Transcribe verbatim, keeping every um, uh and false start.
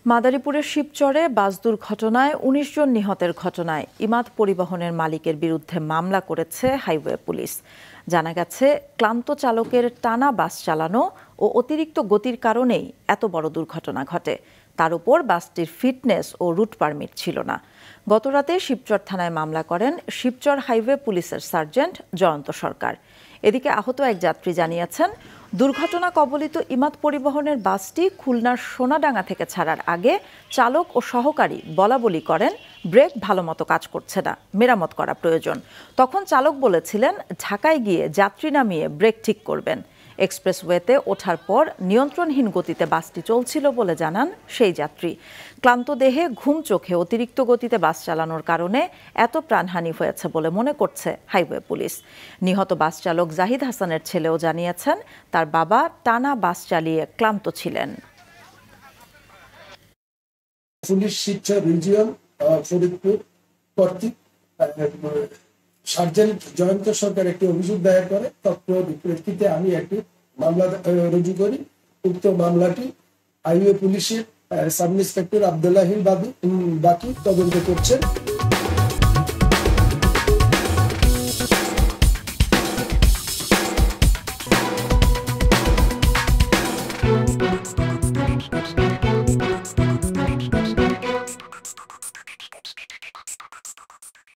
মাদারীপুরের শিবচরে বাস দুর্ঘটনায় উনিশ জন নিহতের ঘটনায় ইমাদ পরিবহনের মালিকের বিরুদ্ধে মামলা করেছে হাইওয়ে পুলিশ। জানা গেছে, ক্লান্ত চালকের টানা বাস চালানো ও অতিরিক্ত গতির কারণেই এত বড় দুর্ঘটনা ঘটে। তার উপর বাসটির ফিটনেস ও রুট পারমিট ছিল না। গতরাতে শিবচর থানায় মামলা করেন শিবচর হাইওয়ে পুলিশের সার্জেন্ট জয়ন্ত সরকার। এদিকে আহত এক যাত্রী জানিয়েছেন, দুর্ঘটনা কবলিত ইমাদ পরিবহনের বাসটি খুলনার সোনাডাঙ্গা থেকে ছাড়ার আগে চালক ও সহকারী বলাবলি করেন ব্রেক ভালোমতো কাজ করছে না, মেরামত করা প্রয়োজন। তখন চালক বলেছিলেন ঢাকায় গিয়ে যাত্রী নামিয়ে ব্রেক ঠিক করবেন। এক্সপ্রেসওয়েতে ওঠার পর নিয়ন্ত্রণহীন গতিতে বাসটি চলছিল বলে জানান সেই যাত্রী। ক্লান্ত দেহে ঘুম চোখে অতিরিক্ত গতিতে বাস চালানোর কারণে এত প্রাণহানি হয়েছে বলে মনে করছে হাইওয়ে পুলিশ। নিহত বাস চালক জাহিদ হাসানের ছেলেও জানিয়েছেন, তার বাবা টানা বাস চালিয়ে ক্লান্ত ছিলেন। পুলিশ শিবচর রিজিয়ন ফরিদপুর কর্তৃক সার্জেন্ট জয়ন্ত সরকার একটি অভিযোগ দায়ের করে। তথ্য প্রেক্ষিতে আমি একটি মামলা রুজু করি। উক্ত মামলাটি হাইওয়ে পুলিশের সাব ইন্সপেক্টর আব্দুল্লাহিল বাদী বাকি তদন্ত করছেন।